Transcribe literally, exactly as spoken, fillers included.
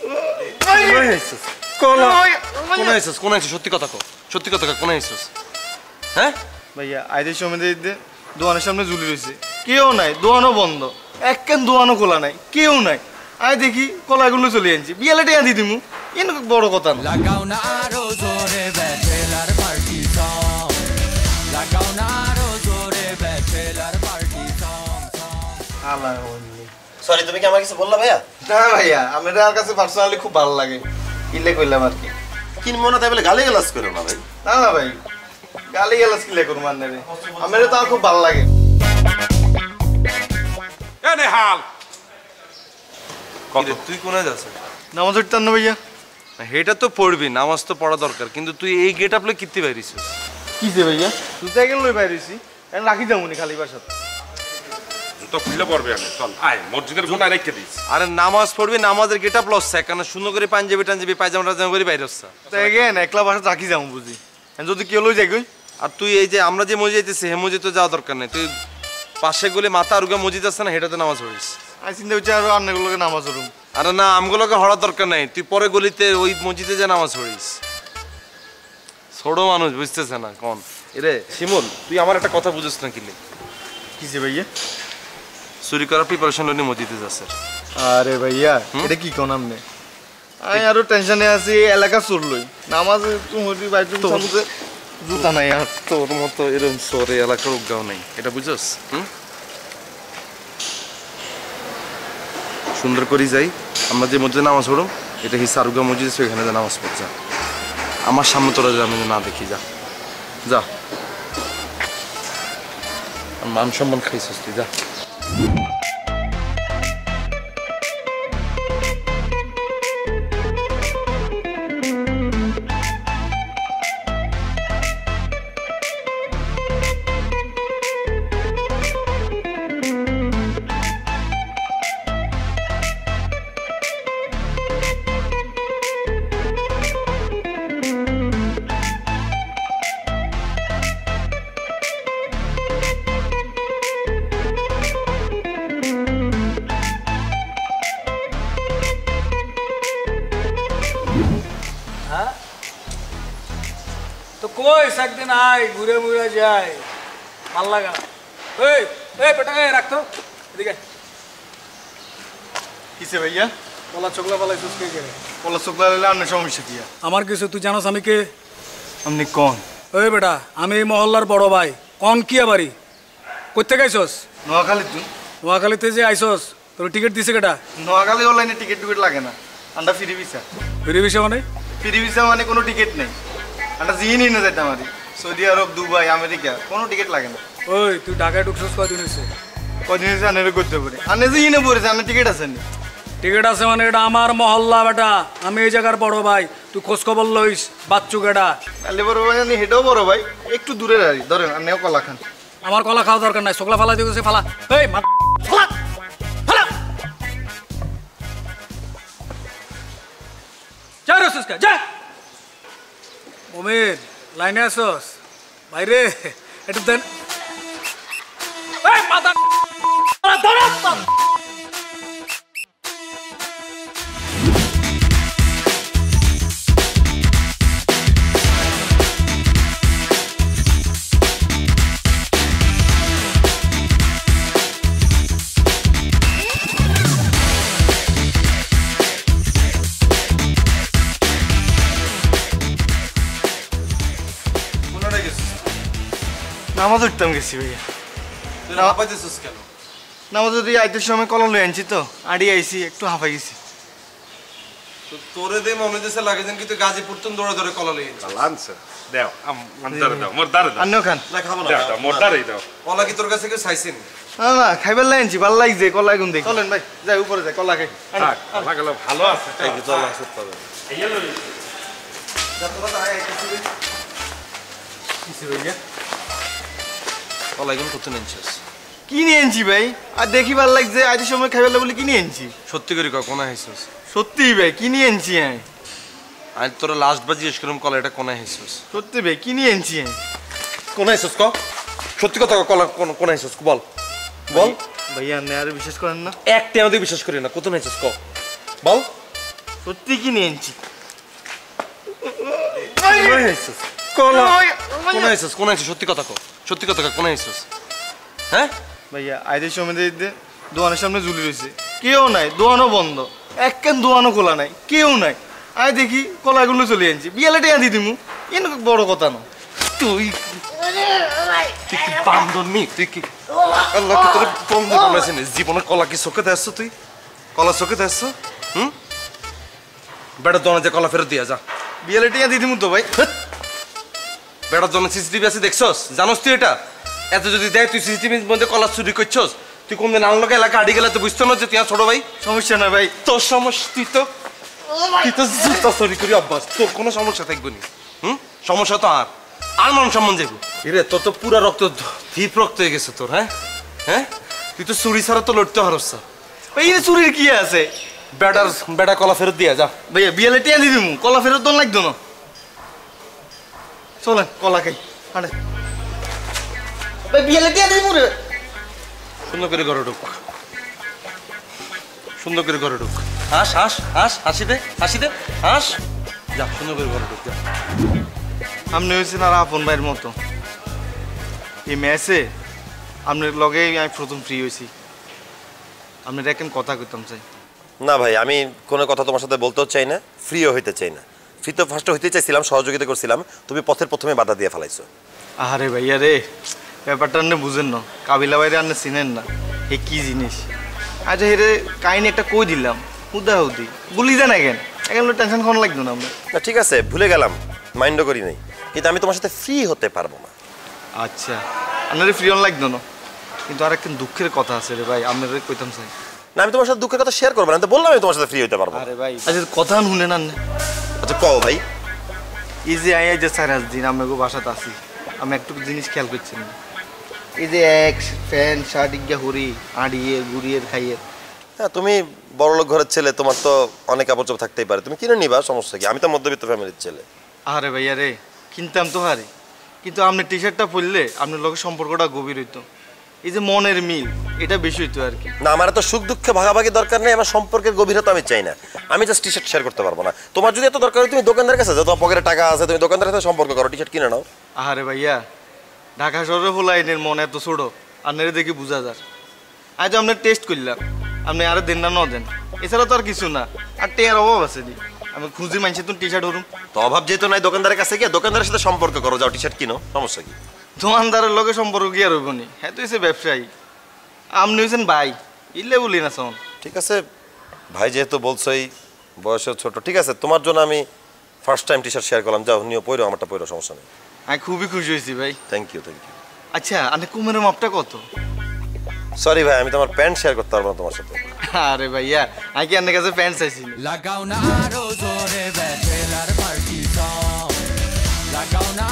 কলা কোন আইছস কোন আইছস সত্যি কথা কও সত্যি কথা কও কোন আইছস হ্যাঁ ভাইয়া আইদের সময় দিতে দোকানের সামনে ঝুলি রয়েছে কেউ নাই দোকানও বন্ধ এক কেন দোকানও খোলা নাই কেউ নাই আয় দেখি কলাগুলো চলে আনছি বিয়ালে টিয়া দি দিমু এন বড় কথা না লাগাও না আরো জোরে ব্যাচেলার পার্টি সং লাগাও না আরো জোরে ব্যাচেলার পার্টি সং আল্লাহ সরি তুমি কি আমার কিছু বললা ভাইয়া না ভাইয়া আমার কাছে পার্সোনালি খুব ভালো লাগে ইলে কইলাম আর কি কি মনে তাই বলে গালি গালাজ করো না ভাই না না ভাই গালি গালাজ কি লে করব মানে রে আমার তো খুব ভালো লাগে এ নেহাল কত তুই কোনায় যাস নামাজ পড়তাম না ভাইয়া হেটা তো পড়বি নামাজ তো পড়া দরকার কিন্তু তুই এই গেট আপলে কিত্তি বাইরিছিস কি যে ভাইয়া তুই তো গেল লই বাইরিছি এখন রাখি যামুনি খালি বাসাতে তো খুলে পড়বে আমি চল আয় মসজিদের কোণায় রেখে দিস আরে নামাজ পড়বি নামাজের গেট আপ লস কেন সুন্দর করে পাঞ্জাবি টাঞ্জাবি পায়জামা টাজামা করে বাইরে আসছ তো এগেন একলা বাসা রাখি যামু বুঝি যদি কেউ লই যাই কই আর তুই এই যে আমরা যে মসজিদ যাইতেছি হে মসজিদ তো যাওয়া দরকার নেই তুই পাশে গেলে মাথা আরুগা মসজিদ আছে না হেটাতে নামাজ পড়িস আই চিন্তা হচ্ছে আর অন্যগুলোকে নামাজ পড়ুম আরে না আমগুলোকে হওয়ার দরকার নাই তুই পরে গলিতে ওই মসজিদে যে নামাজ পড়িস ছোট মানুষ বুঝতেছে না কোন এরে শিমুল তুই আমার একটা কথা বুঝিস না কিলে কি যে ভাইয়া চুরি করার প্রিপারেশন লইনি মসজিদে যাচ্ছে আরে ভাইয়া এটা কি কোন আমনে আই আরো টেনশনে আছি এলাকা চুরলই নামাজ তুই হইবি বাইরে সামনে জুতা নাই আর তোর মতো এরকম সরে এলাকার উগাও নাই এটা বুঝছস হুম সুন্দর করে যাই আমরা যে মসজিদে নামাজ পড়ো এটা কি সারুগা মসজিদ সেখানে যে নামাজ পড় যা আমার সামনে তোরা আমি না দেখি যা যা মান সম্মান খাইছিস তুই যা একদিন আয় ঘুরে ঘুরে যায় ভাল লাগা এই এই বেটা রাখতো এদিকে কিসে ভাইয়া কলা চোখলা পালাইছিস কে করে কলা চোখলা লাইলে আন্নে সমস্যা কি আমার কিছু তুই জানোস আমি কে আপনি কোন ওই বেটা আমি এই মহল্লার বড় ভাই কোন কি আবারই কইতে গাইছস নোয়াখালী তুই নোয়াখালীতে যে আইছস তোর টিকিট দিছে কেটা নোয়াখালী অনলাইনে টিকিট টিকিট লাগে না আন্ডা ফ্রি ভিসা ফ্রি ভিসা মানে ফ্রি ভিসা মানে কোনো টিকিট নেই আন্ডা জিনি না যাইতাম আরি সৌদি আরব দুবাই আমেরিকা কোনো টিকিট লাগে না ওই তুই ঢাকায় ঢুকছস কয়দিন হইছে কদিন হইছে আনে করতে পারে আনে জিনে পড়েছে আনে টিকিট আছে নি টিকিট আছে মানে এটা আমার মহল্লা বেটা আমি এই জায়গার বড় ভাই তুই খোঁজ খবর লইস বাচ্চু কেডা তাহলে বড় ভাই আমি হেটাও বড় ভাই একটু দূরে দাঁড়ি ধরেন আনেও কলা খান আমার কলা খাওয়া দরকার নাই চোখলা ফালা দিয়েছে ফালা এই ফালা ফালা যা রসুস কা যা ওমেন লাইনে আসস বাইরে একটু দেন এই মাথা ধরা নামাজ উঠতাম গেছি ভাইয়া তুই না হাঁপাইতেছিস কেন নামাজ যদি আইতের সময় কলা লই আনছি তো আড়ি আইছি একটু হাঁপাই গেছি তো তোরে দে মনে দিছে লাগে যেন কি তুই গাজীপুর তুন দৌড়ে দৌড়ে কলা লই আনছিস লাঞ্চ দাও আমার দাঁড়ে দাও মোর দাঁড়ে দাও আন্নেও খান না খাবো না দাও মোর দাঁড়ে দাও কলা কি তোর কাছে কেউ চাইছেন না না খাইবার লাই আনছি ভালো লাগছে কলা গুন দেখি চলেন ভাই যাই উপরে যাই কলা খাই থাক কলা গেল ভালো আছে এই কি চল আসত পাবে এই হলো যা তোরা তো আয় কিছু কিসে ভাইয়া কলা এখন কত নিচ্ছিস কি নিয়ে আনছি ভাই আর দেখি ভালো লাগছে আজের সময় খাইবার বলে কি নিয়ে আনছি সত্যি করে কয় কোনা হাইছিস সত্যি ভাই কি নিয়ে আনছি হ্যাঁ আজ তোরা লাস্ট বার জিজ্ঞেস করলাম কলা এটা কোনা হাইছিস সত্যি ভাই কি নিয়ে আনছি হ্যাঁ কোনা হাইছিস ক সত্যি কথা কলা কোনা হাইছিস বল বল ভাইয়া আপনি আর বিশ্বাস করেন না একটা আমাদের বিশ্বাস করি না কত হাইছিস ক বল সত্যি কি নিয়ে আনছি সত্যি কথা কো সত্যি কথা কোন আইসস হ্যাঁ ভাইয়া আইদের সময় দিতে দোকানের সামনে ঝুলি রয়েছে কেউ নাই দোকানও বন্ধ এক কেন দোকানও খোলা নাই কেউ নাই আয় দেখি কলাগুলো চলে আনছি বিয়ালে টেয়া দি দিমু এন বড় কথা না তুই তুই কি বান্দর নি তুই কি আল্লাহকে তোর বন্ধু বানাইছিস জীবনে কলা কি চোখে দেখছ তুই কলা চোখে দেখছ হুম বেটার দোকানে যে কলা ফেরত দিয়া যা বিয়ালে টেয়া দি দিমু তো ভাই বেটার দোকানে সিসিটিভি আছে দেখছস জানোস তুই এটা এত যদি দেখ তুই সিসিটিভির মধ্যে কলা চুরি করছস তুই কোনদিন আনলোকে এলাকা হাঁটি গেলে তো বুঝতো না যে তুই ছোট ভাই সমস্যা না ভাই তোর সমস্যা তুই তো তুই তো জুতা চুরি করি অভ্যাস তোর কোনো সমস্যা থাকবে না হুম সমস্যা তো আর আর মান সম্মান যাবো রে তোর তো পুরা রক্ত ধীপ রক্ত হয়ে গেছে তোর হ্যাঁ হ্যাঁ তুই তো চুরি ছাড়া তো লড়তে হারস ভাই এই চুরির কি আছে বেটার বেটা কলা ফেরত দিয়া যা ভাইয়া বিয়ালে টেয়া দি দিমু কলা ফেরত দন লাগতো না চলেন কলা খাই হাঁটে ভাই বিয়ালে টেয়া দিমু রে সুন্দর করে ঘরে ঢুক সুন্দর করে ঘরে ঢুক হাস হাস হাস হাসি দে হাসি দে হাস যা সুন্দর করে ঘরে ঢুক যা আপনি হয়েছেন আর আপন ভাইয়ের মতো এই ম্যাচে আপনার লগে আমি প্রথম ফ্রি হয়েছি আপনার এখন কথা করতাম চাই না ভাই আমি কোনো কথা তোমার সাথে বলতেও চাই না ফ্রিও হইতে চাই না ফ্রি তো ফার্স্টে হইতে চাইছিলাম সহযোগিতা করছিলাম তুমি পথের প্রথমে বাধা দিয়ে ফেলাইছো আরে ভাইয়া রে ব্যাপারটা আপনি বুঝেন না কাবিলা বাইরে আপনি চিনেন না এ কি জিনিস আচ্ছা হেরে কাহিনি একটা কই দিলাম হুদা হুদি বলি দেন কেন এখন টেনশন খাওয়ানো লাগতো না আপনার না ঠিক আছে ভুলে গেলাম মাইন্ডও করি নাই কিন্তু আমি তোমার সাথে ফ্রি হতে পারবো না আচ্ছা আপনার ফ্রি অন লাগতো না কিন্তু আর একটা দুঃখের কথা আছে রে ভাই আপনার কইতাম চাই না আমি তোমার সাথে দুঃখের কথা শেয়ার করবো না তো বললাম আমি তোমার সাথে ফ্রি হতে পারবো আরে ভাই আচ্ছা কথা শুনে না আচ্ছা কও ভাই এই যে আই যে চার পাঁচ দিন আমি বাসাতে আসি আমি একটু জিনিস খেয়াল করছি না এই যে এক ফ্যান শার্ট ইগা হরি আড়িয়ে গুড়িয়ে খাইয়ে হ্যাঁ তুমি বড়লোক ঘরের ছেলে তোমার তো অনেক কাপড় চোপড় থাকতেই পারে তুমি কিনে নিবা সমস্যা কি আমি তো মধ্যবিত্ত ফ্যামিলির ছেলে আরে ভাইয়া রে কিনতাম তো হারে কিন্তু আপনি টি শার্টটা পরলে আপনার লোকের সম্পর্কটা গভীর হইতো এই যে মনের মিল এটা বেশি হইতো আর কি না আমার তো সুখ দুঃখে ভাগাভাগি দরকার নেই আমার সম্পর্কের গভীরতা আমি চাই না আমি জাস্ট টি শার্ট শেয়ার করতে পারবো না তোমার যদি এত দরকার হয় তুমি দোকানদারের কাছে যাও তোমার পকেটে টাকা আছে তুমি দোকানদারের সাথে সম্পর্ক করো টি শার্ট কিনে নাও আরে ভাইয়া ঢাকা শহরে হোলাইনের মন এত ছোট আপনারে দেখি বোঝা যায় আজ আপনার টেস্ট করলাম আপনি আরো দেন না ন দেন এছাড়া তো আর কিছু না আর টেয়ার অভাব আছে দি আমি খুঁজি মানছি তুমি টি শার্ট হরুম তো অভাব যেহেতু নাই দোকানদারের কাছে গিয়ে দোকানদারের সাথে সম্পর্ক করো যাও টি শার্ট কিনো সমস্যা কি দোকানদারের লগে সম্পর্ক কি আর হইব নি হ্যাঁ তো এসে ব্যবসায়ী আপনি হয়েছেন ভাই ইলে বলি না শোন ঠিক আছে ভাই যেহেতু বলছোই বয়সের ছোট ঠিক আছে তোমার জন্য আমি first time T shirt share করলাম যাও নিও পয়রো আমারটা পয়রো সমস্যা নেই আমি খুবই খুশি হয়েছি ভাই থ্যাংক ইউ থ্যাংক ইউ আচ্ছা আপনি কুমের মাপটা কত সরি ভাই আমি তোমার প্যান্ট শেয়ার করতে পারবো না তোমার সাথে আরে ভাইয়া আমি কি আপনার কাছে প্যান্ট চাইছি লাগাও না আরো জোরে ব্যাচেলার পার্টি সং লাগাও না